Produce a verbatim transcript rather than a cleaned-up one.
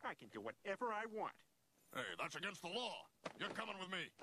I can do whatever I want. Hey, that's against the law. You're coming with me.